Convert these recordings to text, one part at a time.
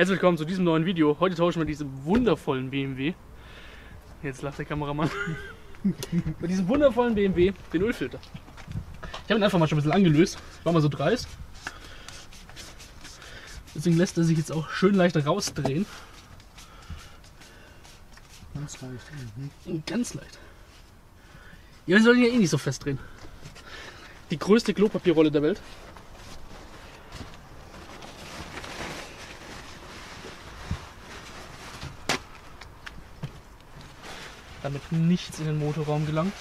Herzlich willkommen zu diesem neuen Video. Heute tauschen wir diesen wundervollen BMW. Jetzt lacht der Kameramann. Mit diesem wundervollen BMW den Ölfilter. Ich habe ihn einfach mal schon ein bisschen angelöst. War mal so dreist. Deswegen lässt er sich jetzt auch schön leicht rausdrehen. Ganz leicht. Ganz leicht. Ja, wir sollen ihn ja eh nicht so festdrehen. Die größte Klopapierrolle der Welt. Damit nichts in den Motorraum gelangt.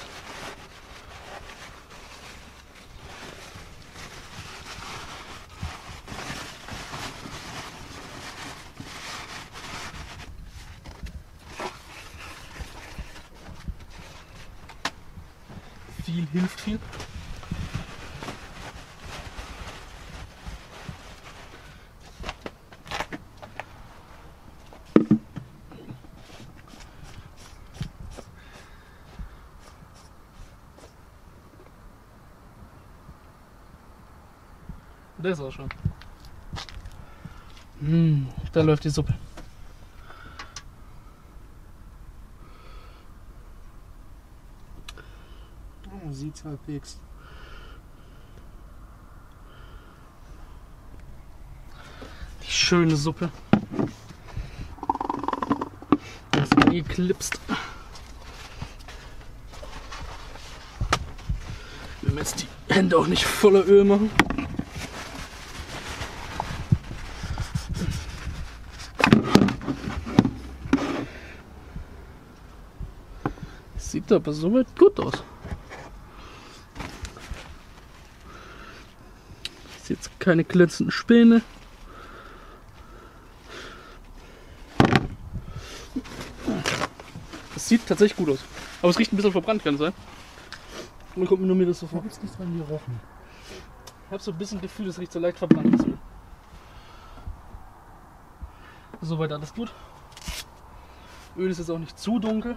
Viel hilft viel. Das auch schon. Da läuft die Suppe. Oh, sieht's halbwegs. Die schöne Suppe. Das ist geklipst. Wenn wir jetzt die Hände auch nicht voller Öl machen. Sieht aber soweit gut aus. Ist jetzt keine glänzenden Späne. Das sieht tatsächlich gut aus. Aber es riecht ein bisschen verbrannt, kann es sein. Man kommt mir das so vor. Ich habe jetzt nicht dran gerochen. Ich habe so ein bisschen das Gefühl, es riecht so leicht verbrannt. Soweit alles gut. Öl ist jetzt auch nicht zu dunkel.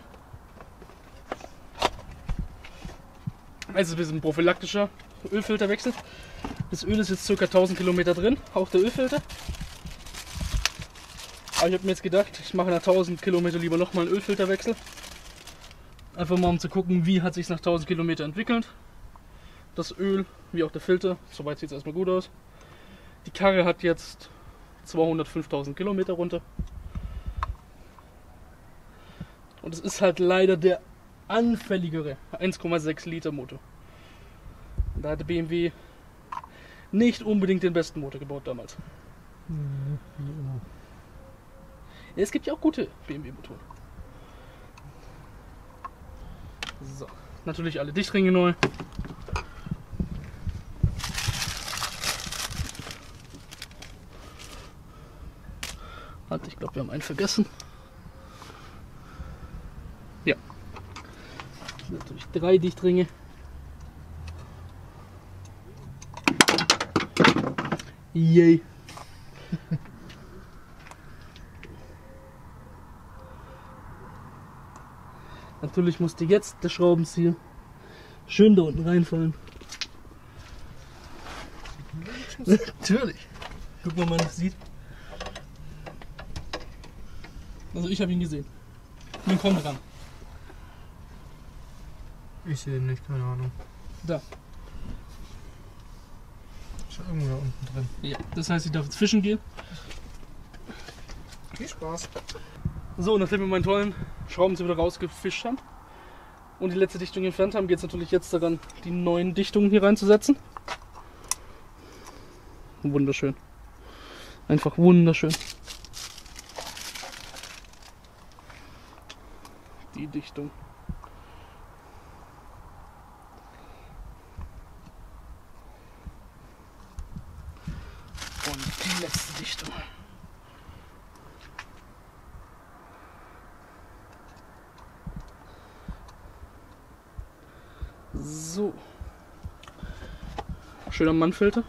Also wir sind ein prophylaktischer Ölfilterwechsel. Das Öl ist jetzt ca. 1000 Kilometer drin, auch der Ölfilter. Aber ich habe mir jetzt gedacht, ich mache nach 1000 Kilometer lieber nochmal einen Ölfilterwechsel. Einfach mal um zu gucken, wie hat sich nach 1000 Kilometer entwickelt. Das Öl, wie auch der Filter. Soweit sieht es erstmal gut aus. Die Karre hat jetzt 205.000 Kilometer runter. Und es ist halt leider der anfälligere 1,6 Liter Motor. Und da hatte BMW nicht unbedingt den besten Motor gebaut damals. Wie immer. Ja, es gibt ja auch gute BMW-Motoren. So, natürlich alle Dichtringe neu. Halt, ich glaube, wir haben einen vergessen. Ja. Das sind natürlich 3 Dichtringe. Yay. Natürlich musste jetzt der Schraubenzieher schön da unten reinfallen. Natürlich. Guck mal, ob man das sieht. Also ich habe ihn gesehen. Nun komm dran. Ich sehe ihn nicht, keine Ahnung. Da. Ist irgendwo da unten drin. Ja, das heißt, ich darf jetzt fischen gehen. Viel Spaß. So, nachdem wir meinen tollen Schraubenzieher wieder rausgefischt haben und die letzte Dichtung entfernt haben, geht es natürlich jetzt daran, die neuen Dichtungen hier reinzusetzen. Wunderschön. Einfach wunderschön. Die Dichtung. Und die letzte Dichtung. So. Schöner Mannfilter.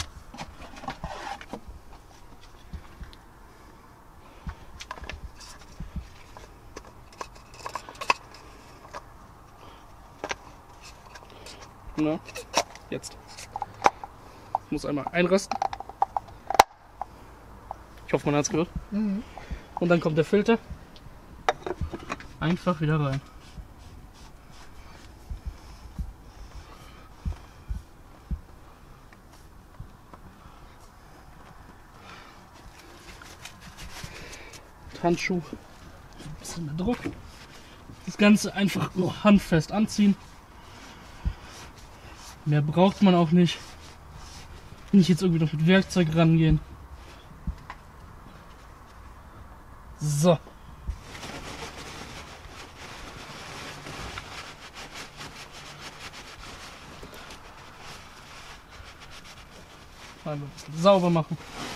Na, jetzt. Muss einmal einrasten. Ich hoffe, man hat es gehört. Mhm. Und dann kommt der Filter einfach wieder rein. Handschuh, ein bisschen mehr Druck. Das Ganze einfach nur handfest anziehen. Mehr braucht man auch nicht. Nicht jetzt irgendwie noch mit Werkzeug rangehen. So. Einmal ein bisschen sauber machen.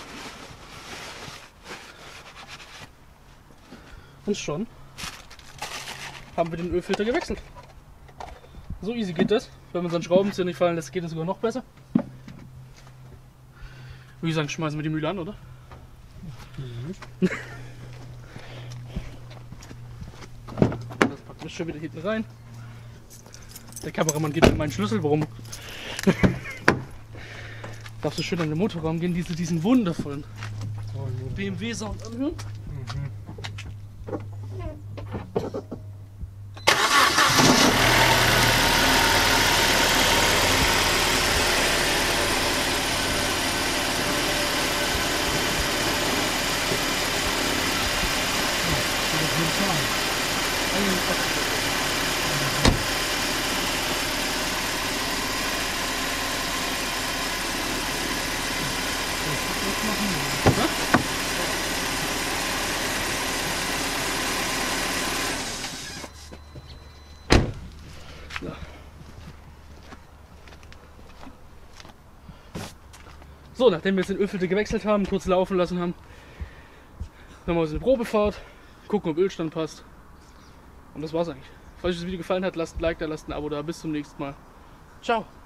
Und schon haben wir den Ölfilter gewechselt. So easy geht das. Wenn man seinen Schraubenzieher nicht fallen lässt, geht es sogar noch besser. Würde ich sagen, schmeißen wir die Mühle an, oder? Das packen wir schon wieder hinten rein. Der Kameramann gibt mir meinen Schlüssel. Warum? Darfst du schön an den Motorraum gehen, diesen wundervollen BMW-Sound anhören? So, nachdem wir jetzt den Ölfilter gewechselt haben, kurz laufen lassen haben, dann machen wir eine Probefahrt, gucken, ob Ölstand passt. Und das war's eigentlich. Falls euch das Video gefallen hat, lasst ein Like da, lasst ein Abo da. Bis zum nächsten Mal. Ciao!